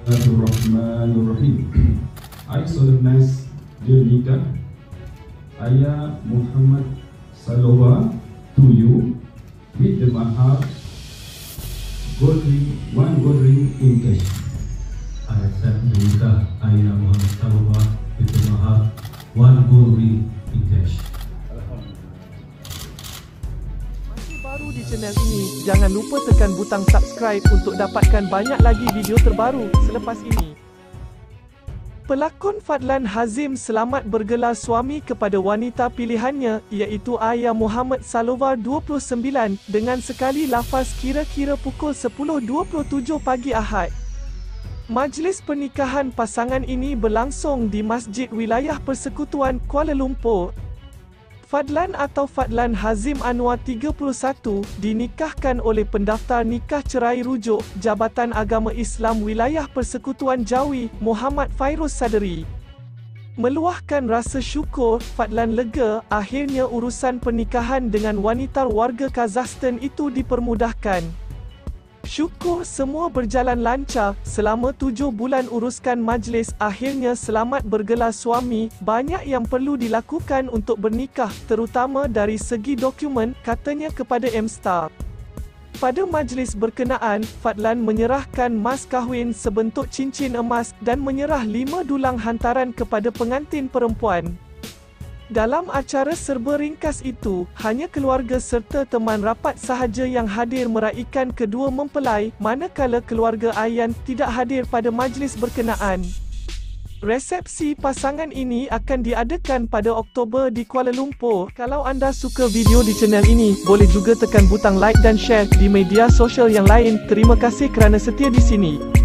Bismillahirrahmanirrahim. I solemnize the nikah Ayah Muhammad Salova to you with the mahar gold ring, one gold ring in cash. I accept the nikah Ayah Muhammad Salova with the mahar one gold ring in cash. Masih baru di channel ini, jangan lupa tekan butang subscribe untuk dapatkan banyak lagi video terbaru selepas ini. Pelakon Fadlan Hazim selamat bergelar suami kepada wanita pilihannya iaitu Ayah Muhammad Salova 29 dengan sekali lafaz kira-kira pukul 10.27 pagi Ahad. Majlis pernikahan pasangan ini berlangsung di Masjid Wilayah Persekutuan Kuala Lumpur. Fadlan atau Fadlan Hazim Anwar 31 dinikahkan oleh pendaftar nikah cerai rujuk Jabatan Agama Islam Wilayah Persekutuan Jawi Muhammad Fairuz Sadri. Meluahkan rasa syukur, Fadlan lega akhirnya urusan pernikahan dengan wanita warga Kazakhstan itu dipermudahkan. Syukur semua berjalan lancar selama 7 bulan uruskan majlis akhirnya selamat bergelar suami. Banyak yang perlu dilakukan untuk bernikah terutama dari segi dokumen, katanya kepada M-Star. Pada majlis berkenaan, Fadlan menyerahkan mas kahwin sebentuk cincin emas dan menyerah 5 dulang hantaran kepada pengantin perempuan. Dalam acara serba ringkas itu, hanya keluarga serta teman rapat sahaja yang hadir meraikan kedua mempelai, manakala keluarga Ayan tidak hadir pada majlis berkenaan. Resepsi pasangan ini akan diadakan pada Oktober di Kuala Lumpur. Kalau anda suka video di channel ini, boleh juga tekan butang like dan share di media sosial yang lain. Terima kasih kerana setia di sini.